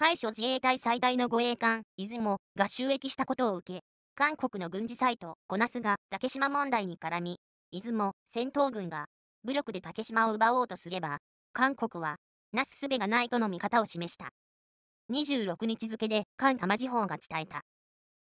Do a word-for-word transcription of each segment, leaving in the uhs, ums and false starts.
海上自衛隊最大の護衛艦、いずもが就役したことを受け、韓国の軍事サイト、コナスが竹島問題に絡み、いずも戦闘群が武力で竹島を奪おうとすれば、韓国はなすすべがないとの見方を示した。にじゅうろくにち付で韓玉時報が伝えた。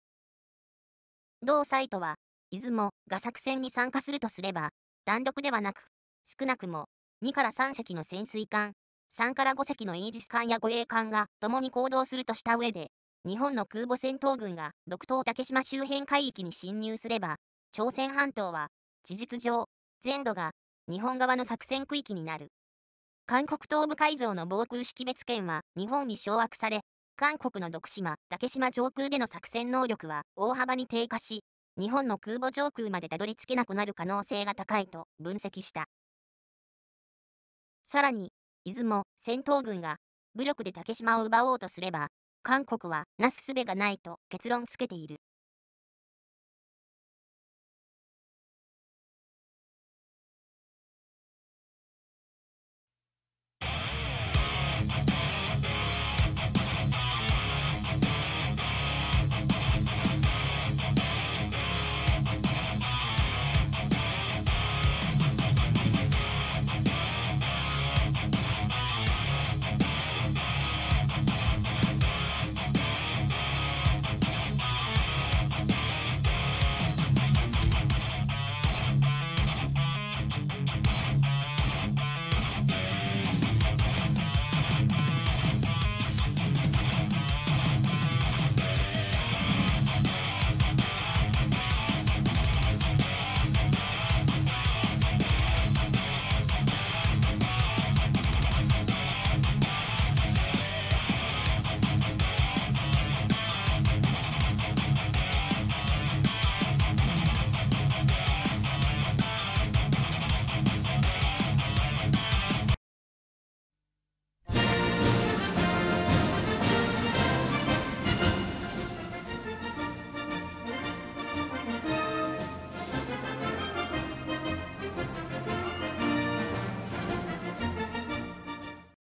同サイトは、いずもが作戦に参加するとすれば、単独ではなく、少なくもにからさん隻の潜水艦、さんからご隻のイージス艦や護衛艦が共に行動するとした上で、日本の空母戦闘群が独島竹島周辺海域に侵入すれば、朝鮮半島は事実上、全土が日本側の作戦区域になる。韓国東部海上の防空識別圏は日本に掌握され、韓国の徳島、竹島上空での作戦能力は大幅に低下し、日本の空母上空までたどり着けなくなる可能性が高いと分析した。さらに、いずも戦闘群が武力で竹島を奪おうとすれば、韓国はなすすべがないと結論付けている。